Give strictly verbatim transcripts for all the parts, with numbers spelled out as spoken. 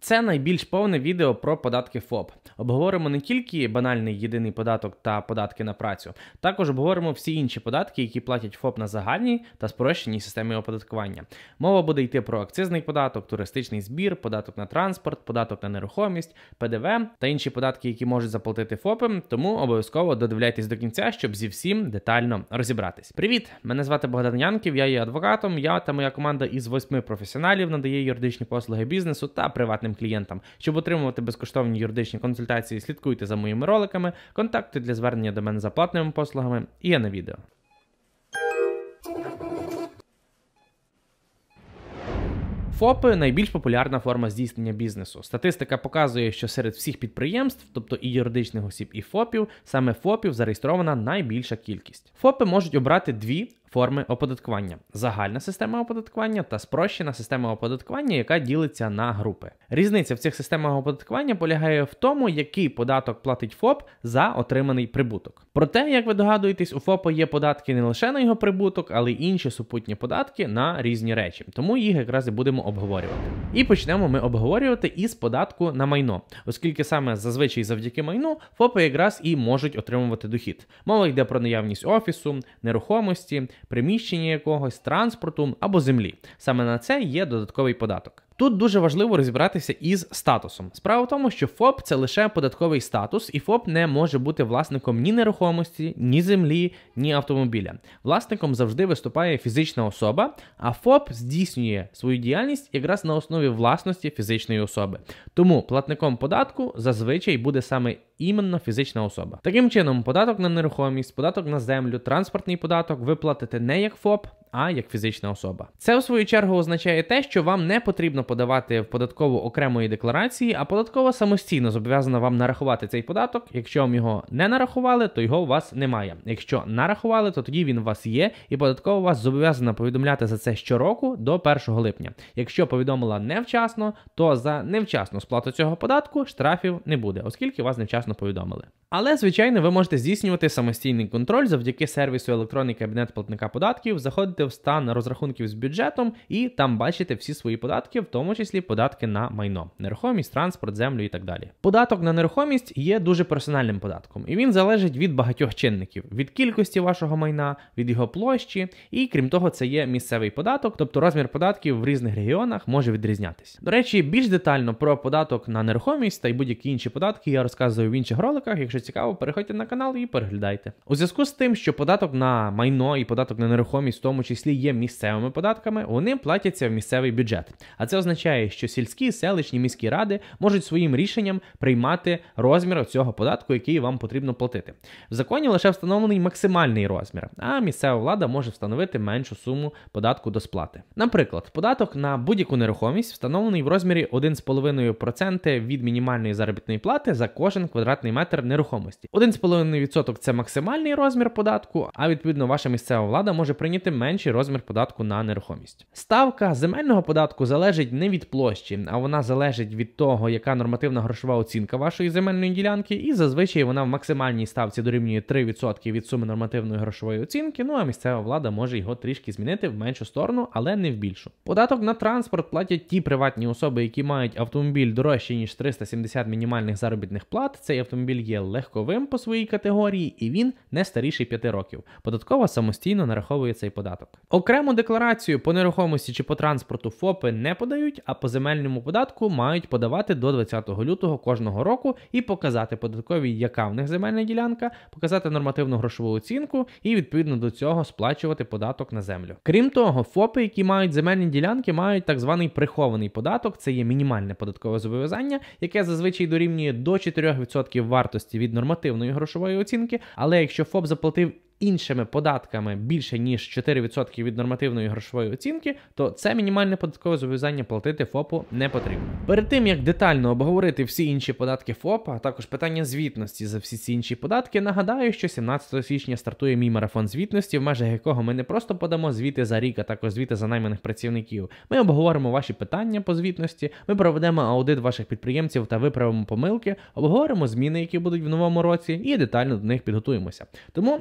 Це найбільш повне відео про податки ФОП. Обговоримо не тільки банальний єдиний податок та податки на працю, також обговоримо всі інші податки, які платять ФОП на загальній та спрощеній системі оподаткування. Мова буде йти про акцизний податок, туристичний збір, податок на транспорт, податок на нерухомість, ПДВ та інші податки, які можуть заплатити ФОПи, тому обов'язково додивляйтесь до кінця, щоб зі всім детально розібратись. Привіт! Мене звати Богдан Янків, я є адвокатом, я та моя команда із восьми професіоналів надає юридичні послуги бізнесу та приватним клієнтам. Щоб отримувати безкоштовні юридичні консультації, слідкуйте за моїми роликами, контакти для звернення до мене за платними послугами і є на відео. ФОПи – найбільш популярна форма здійснення бізнесу. Статистика показує, що серед всіх підприємств, тобто і юридичних осіб, і ФОПів, саме ФОПів зареєстрована найбільша кількість. ФОПи можуть обрати дві форми оподаткування – загальна система оподаткування та спрощена система оподаткування, яка ділиться на групи. Різниця в цих системах оподаткування полягає в тому, який податок платить ФОП за отриманий прибуток. Проте, як ви догадуєтесь, у ФОПа є податки не лише на його прибуток, але й інші супутні податки на різні речі. Тому їх якраз і будемо обговорювати. І почнемо ми обговорювати із податку на майно, оскільки саме зазвичай завдяки майну ФОПи якраз і можуть отримувати дохід. Мова йде про наявність офісу, нерухомості, приміщення якогось, транспорту або землі. Саме на це є додатковий податок. Тут дуже важливо розібратися із статусом. Справа в тому, що ФОП – це лише податковий статус, і ФОП не може бути власником ні нерухомості, ні землі, ні автомобіля. Власником завжди виступає фізична особа, а ФОП здійснює свою діяльність якраз на основі власності фізичної особи. Тому платником податку зазвичай буде саме іменно фізична особа. Таким чином, податок на нерухомість, податок на землю, транспортний податок ви платите не як ФОП, а як фізична особа. Це, у свою чергу, означає те, що вам не потрібно подавати в податкову окремої декларації, а податкова самостійно зобов'язана вам нарахувати цей податок. Якщо вам його не нарахували, то його у вас немає. Якщо нарахували, то тоді він у вас є, і податкова вас зобов'язана повідомляти за це щороку до першого липня. Якщо повідомила невчасно, то за невчасну сплату цього податку штрафів не буде, оскільки вас невчасно повідомили. Але, звичайно, ви можете здійснювати самостійний контроль завдяки сервісу електронний кабінет платника податків, заходите в стан розрахунків з бюджетом і там бачите всі свої податки, в тому числі податки на майно, нерухомість, транспорт, землю і так далі. Податок на нерухомість є дуже персональним податком, і він залежить від багатьох чинників, від кількості вашого майна, від його площі, і крім того, це є місцевий податок, тобто розмір податків в різних регіонах може відрізнятися. До речі, більш детально про податок на нерухомість та й будь-які інші податки я розказую в інших роликах. Якщо цікаво, переходьте на канал і переглядайте. У зв'язку з тим, що податок на майно і податок на нерухомість в тому числі є місцевими податками, вони платяться в місцевий бюджет. А це означає, що сільські, селищні, міські ради можуть своїм рішенням приймати розмір цього податку, який вам потрібно платити. В законі лише встановлений максимальний розмір, а місцева влада може встановити меншу суму податку до сплати. Наприклад, податок на будь-яку нерухомість встановлений в розмірі один цілих п'ять десятих відсотка від мінімальної заробітної плати за кожен квадратний метр нерухомості. один цілих п'ять десятих відсотка це максимальний розмір податку, а відповідно ваша місцева влада може прийняти менший розмір податку на нерухомість. Ставка земельного податку залежить не від площі, а вона залежить від того, яка нормативна грошова оцінка вашої земельної ділянки, і зазвичай вона в максимальній ставці дорівнює три відсотки від суми нормативної грошової оцінки, ну а місцева влада може його трішки змінити в меншу сторону, але не в більшу. Податок на транспорт платять ті приватні особи, які мають автомобіль дорожче, ніж триста сімдесят мінімальних заробітних плат. Цей автомобіль є легковим по своїй категорії, і він не старіший п'яти років. Податкова самостійно нараховує цей податок. Окрему декларацію по нерухомості чи по транспорту ФОПи не подають, а по земельному податку мають подавати до двадцятого лютого кожного року і показати податковій, яка в них земельна ділянка, показати нормативну грошову оцінку і відповідно до цього сплачувати податок на землю. Крім того, ФОПи, які мають земельні ділянки, мають так званий прихований податок, це є мінімальне податкове зобов'язання, яке зазвичай дорівнює до чотирьох відсотків вартості від нормативної грошової оцінки, але якщо ФОП заплатив іншими податками більше ніж чотири відсотки від нормативної грошової оцінки, то це мінімальне податкове зобов'язання платити ФОПу не потрібно. Перед тим, як детально обговорити всі інші податки ФОПа, а також питання звітності за всі ці інші податки, нагадаю, що сімнадцятого січня стартує мій марафон звітності, в межах якого ми не просто подамо звіти за рік, а також звіти за найманих працівників. Ми обговоримо ваші питання по звітності, ми проведемо аудит ваших підприємців та виправимо помилки, обговоримо зміни, які будуть в новому році, і детально до них підготуємося. Тому обов'язково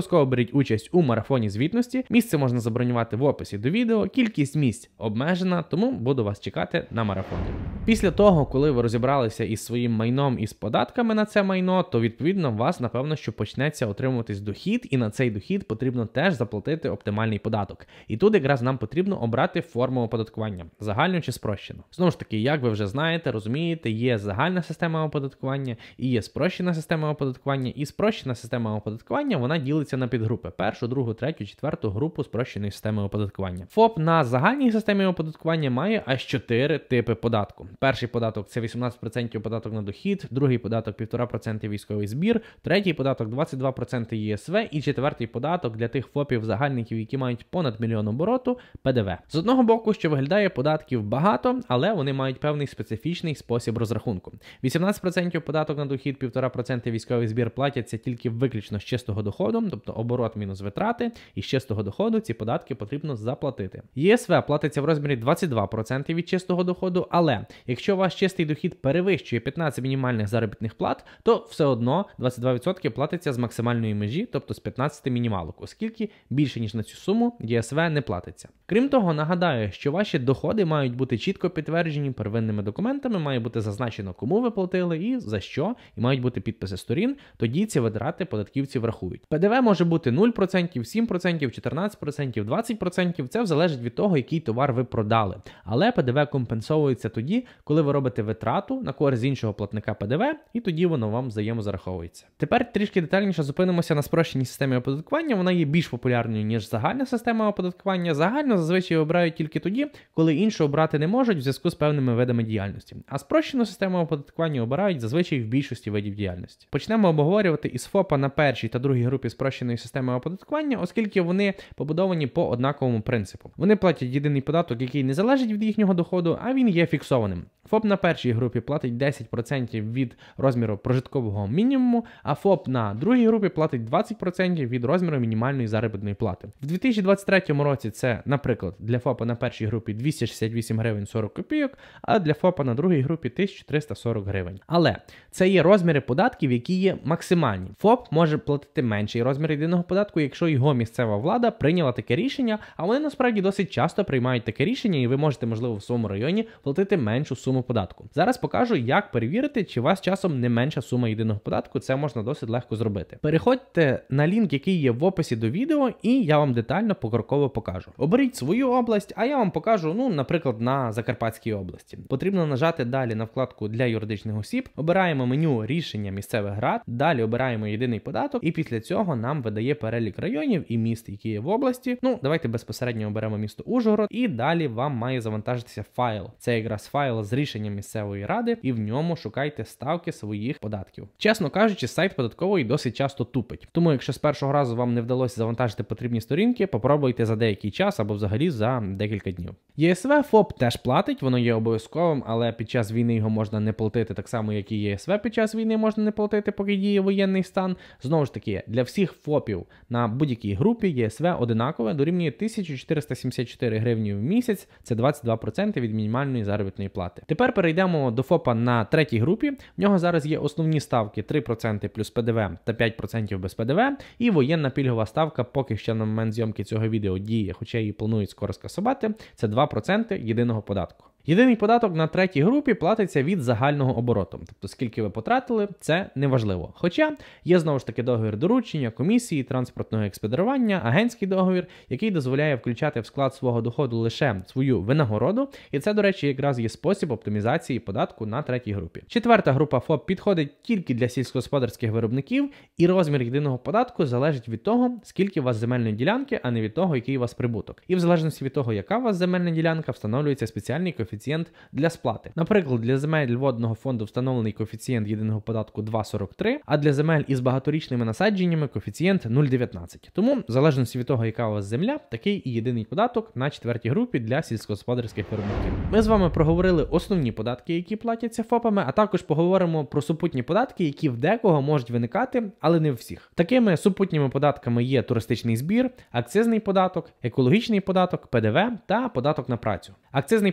Обов'язково беріть участь у марафоні звітності. Місце можна забронювати в описі до відео. Кількість місць обмежена, тому буду вас чекати на марафоні. Після того, коли ви розібралися із своїм майном і з податками на це майно, то відповідно у вас, напевно, що почнеться отримуватись дохід, і на цей дохід потрібно теж заплатити оптимальний податок. І тут якраз нам потрібно обрати форму оподаткування – загальну чи спрощену. Знову ж таки, як ви вже знаєте, розумієте, є загальна система оподаткування і є спрощена система оподаткування. І спрощена система оподаткування, вона ділиться на підгрупи – першу, другу, третю, четверту групу спрощеної системи оподаткування. ФОП на загальній системі оподаткування має аж чотири типи податку. Перший податок – це вісімнадцять відсотків податок на дохід, другий податок – п'ять відсотків військовий збір, третій податок – двадцять два відсотки ЄСВ і четвертий податок для тих ФОПів-загальників, які мають понад мільйон обороту – ПДВ. З одного боку, що виглядає податків багато, але вони мають певний специфічний спосіб розрахунку. вісімнадцять відсотків податок на дохід, п'ять відсотків військовий збір платяться тільки виключно з чистого доходу, тобто оборот мінус витрати, і з чистого доходу ці податки потрібно заплатити. ЄСВ платиться в розмірі двадцять два відсотки від чистого доходу, але якщо ваш чистий дохід перевищує п'ятнадцять мінімальних заробітних плат, то все одно двадцять два відсотки платиться з максимальної межі, тобто з п'ятнадцяти мінімалок, оскільки більше ніж на цю суму ЄСВ не платиться. Крім того, нагадаю, що ваші доходи мають бути чітко підтверджені первинними документами, має бути зазначено, кому ви платили і за що, і мають бути підписи сторін, тоді ці витрати податківці врахують. ПДВ може бути нуль відсотків, сім відсотків, чотирнадцять відсотків, двадцять відсотків, це залежить від того, який товар ви продали. Але ПДВ компенсовується тоді, коли ви робите витрату на користь іншого платника ПДВ, і тоді воно вам взаємозараховується. Тепер трішки детальніше зупинимося на спрощеній системі оподаткування. Вона є більш популярною, ніж загальна система оподаткування. Загально зазвичай обирають тільки тоді, коли іншу обрати не можуть в зв'язку з певними видами діяльності. А спрощену систему оподаткування обирають зазвичай в більшості видів діяльності. Почнемо обговорювати із ФОПа на першій та другій групі спрощеної системи оподаткування, оскільки вони побудовані по однаковому принципу. Вони платять єдиний податок, який не залежить від їхнього доходу, а він є фіксованим. ФОП на першій групі платить десять відсотків від розміру прожиткового мінімуму, а ФОП на другій групі платить двадцять відсотків від розміру мінімальної заробітної плати. В дві тисячі двадцять третьому році це, наприклад, для ФОПа на першій групі двісті шістдесят вісім гривень сорок копійок, а для ФОПа на другій групі тисяча триста сорок гривень. Але це є розміри податків, які є максимальні. ФОП може платити менший розмір єдиного податку, якщо його місцева влада прийняла таке рішення, а вони насправді досить часто приймають таке рішення, і ви можете, можливо, в своєму районі платити меншу суму податку. Зараз покажу, як перевірити, чи у вас часом не менша сума єдиного податку, це можна досить легко зробити. Переходьте на лінк, який є в описі до відео, і я вам детально покроково покажу. Оберіть свою область, а я вам покажу, ну, наприклад, на Закарпатській області. Потрібно нажати далі на вкладку для юридичних осіб, обираємо меню рішення місцевих рад, далі обираємо єдиний податок, і після цього нам видає перелік районів і міст, які є в області. Ну, давайте безпосередньо оберемо місто Ужгород, і далі вам має завантажитися файл. Це якраз файл з рішенням місцевої ради, і в ньому шукайте ставки своїх податків. Чесно кажучи, сайт податковий досить часто тупить. Тому, якщо з першого разу вам не вдалося завантажити потрібні сторінки, попробуйте за деякий час або взагалі за декілька днів. ЄСВ ФОП теж платить, воно є обов'язковим, але під час війни його можна не платити так само, як і ЄСВ під час війни можна не платити, поки діє воєнний стан. Знову ж таки, для всіх ФОПів на будь-якій групі ЄСВ одинакове, дорівнює тисяча чотириста сімдесят чотири гривні в місяць, це двадцять два відсотки від мінімальної заробітної плати. Тепер перейдемо до ФОПа на третій групі. В нього зараз є основні ставки три відсотки плюс ПДВ та п'ять відсотків без ПДВ, і воєнна пільгова ставка поки що на момент зйомки цього відео діє, хоча її планують скоро скасувати, це два відсотки єдиного податку. Єдиний податок на третій групі платиться від загального обороту, тобто скільки ви потратили, це неважливо. Хоча є знову ж таки договір доручення, комісії, транспортного експедирування, агентський договір, який дозволяє включати в склад свого доходу лише свою винагороду, і це, до речі, якраз є спосіб оптимізації податку на третій групі. Четверта група ФОП підходить тільки для сільськогосподарських виробників, і розмір єдиного податку залежить від того, скільки у вас земельної ділянки, а не від того, який у вас прибуток. І в залежності від того, яка у вас земельна ділянка, встановлюється спеціальний коефіцієнт для сплати. Наприклад, для земель водного фонду встановлений коефіцієнт єдиного податку два сорок три, а для земель із багаторічними насадженнями коефіцієнт нуль дев'ятнадцять. Тому, в залежності від того, яка у вас земля, такий і єдиний податок на четвертій групі для сільськогосподарських виробників. Ми з вами проговорили основні податки, які платяться ФОПами, а також поговоримо про супутні податки, які в декого можуть виникати, але не в всіх. Такими супутніми податками є туристичний збір, акцизний податок, екологічний податок, ПДВ та податок на працю. Акцизний податок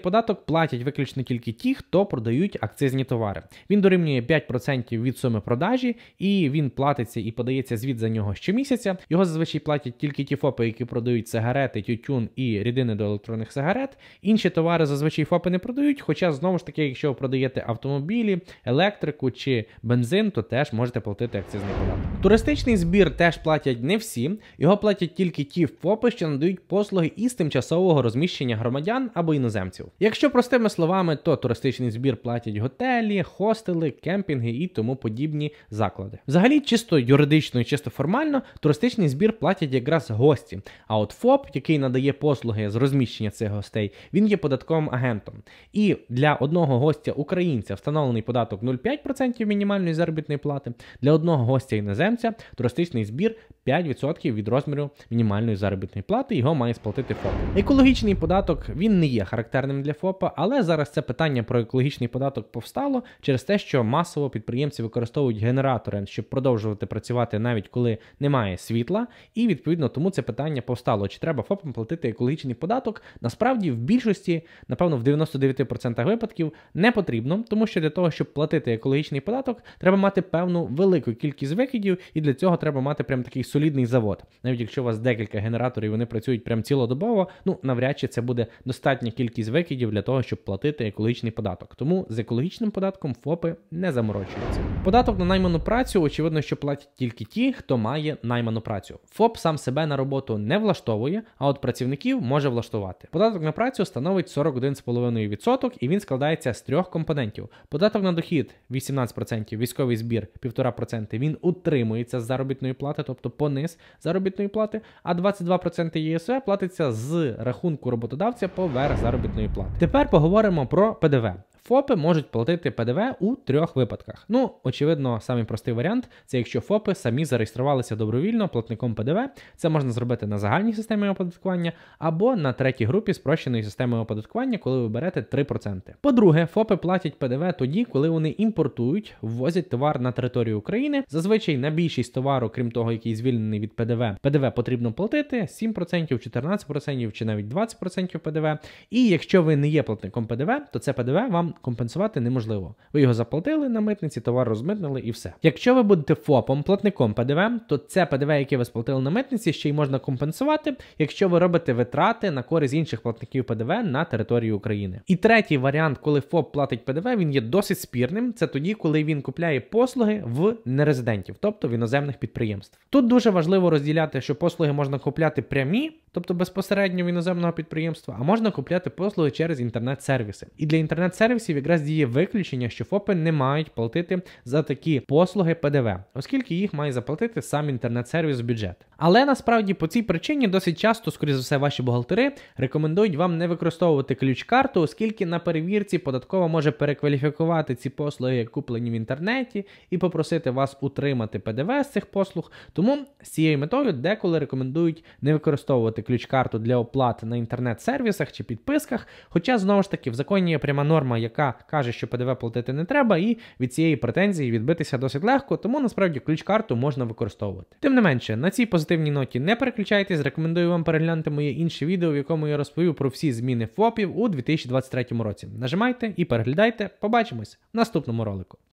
платять виключно тільки ті, хто продають акцизні товари. Він дорівнює п'ять відсотків від суми продажі, і він платиться і подається звіт за нього щомісяця. Його зазвичай платять тільки ті ФОПи, які продають сигарети, тютюн і рідини до електронних сигарет. Інші товари зазвичай ФОПи не продають, хоча, знову ж таки, якщо ви продаєте автомобілі, електрику чи бензин, то теж можете платити акцизний податок. Туристичний збір теж платять не всі, його платять тільки ті ФОПи, що надають послуги із тимчасового розміщення громадян або іноземців. Якщо простими словами, то туристичний збір платять готелі, хостели, кемпінги і тому подібні заклади. Взагалі, чисто юридично і чисто формально, туристичний збір платять якраз гості, а от ФОП, який надає послуги з розміщення цих гостей, він є податковим агентом. І для одного гостя-українця встановлений податок нуль цілих п'ять десятих відсотка мінімальної заробітної плати, для одного гостя-іноземця туристичний збір п'ять відсотків від розміру мінімальної заробітної плати, його має сплатити ФОП. Екологічний податок, він не є характерним для ФОПа, але зараз це питання про екологічний податок повстало через те, що масово підприємці використовують генератори, щоб продовжувати працювати навіть коли немає світла, і відповідно тому це питання повстало, чи треба ФОПам платити екологічний податок. Насправді в більшості, напевно в дев'яносто дев'ять відсотків випадків не потрібно, тому що для того, щоб платити екологічний податок, треба мати певну велику кількість викидів, і для цього треба мати прям такий солідний завод. Навіть якщо у вас декілька генераторів, вони працюють прям цілодобово, ну навряд чи це буде достатня кількість викидів для того, щоб платити екологічний податок. Тому з екологічним податком ФОПи не заморочуються. Податок на найману працю, очевидно, що платять тільки ті, хто має найману працю. ФОП сам себе на роботу не влаштовує, а от працівників може влаштувати. Податок на працю становить сорок один цілих п'ять десятих відсотка, і він складається з трьох компонентів. Податок на дохід вісімнадцять відсотків, військовий збір півтора відсотка, він утримується з заробітної плати, тобто пониз заробітної плати, а двадцять два відсотки ЄСВ платиться з рахунку роботодавця поверх заробітної плати. Тепер поговоримо про ПДВ. ФОПи можуть платити ПДВ у трьох випадках. Ну, очевидно, самий простий варіант – це якщо ФОПи самі зареєструвалися добровільно платником ПДВ. Це можна зробити на загальній системі оподаткування або на третій групі спрощеної системи оподаткування, коли ви берете три відсотки. По-друге, ФОПи платять ПДВ тоді, коли вони імпортують, ввозять товар на територію України. Зазвичай на більшість товару, крім того, який звільнений від ПДВ, ПДВ потрібно платити сім відсотків, чотирнадцять відсотків чи навіть двадцять відсотків ПДВ. І якщо ви не є платником ПДВ, то це ПДВ вам компенсувати неможливо. Ви його заплатили на митниці, товар розмитнили і все. Якщо ви будете ФОПом, платником ПДВ, то це ПДВ, яке ви сплатили на митниці, ще й можна компенсувати, якщо ви робите витрати на користь інших платників ПДВ на території України. І третій варіант, коли ФОП платить ПДВ, він є досить спірним. Це тоді, коли він купляє послуги в нерезидентів, тобто в іноземних підприємств. Тут дуже важливо розділяти, що послуги можна купляти прямі, тобто безпосередньо в іноземного підприємства, а можна купляти послуги через інтернет-сервіси. І для інтернет-сервісів якраз діє виключення, що ФОПи не мають платити за такі послуги ПДВ, оскільки їх має заплатити сам інтернет-сервіс в бюджет. Але насправді по цій причині досить часто, скоріше за все, ваші бухгалтери рекомендують вам не використовувати ключ-карту, оскільки на перевірці податкова може перекваліфікувати ці послуги, як куплені в інтернеті, і попросити вас утримати ПДВ з цих послуг. Тому з цією метою деколи рекомендують не використовувати ключ-карту для оплати на інтернет-сервісах чи підписках, хоча, знову ж таки, в законі є пряма норма, яка каже, що ПДВ платити не треба, і від цієї претензії відбитися досить легко, тому насправді ключ-карту можна використовувати. Тим не менше, на цій позитивній ноті не переключайтесь, рекомендую вам переглянути моє інше відео, в якому я розповів про всі зміни ФОПів у дві тисячі двадцять третьому році. Нажимайте і переглядайте, побачимось в наступному ролику.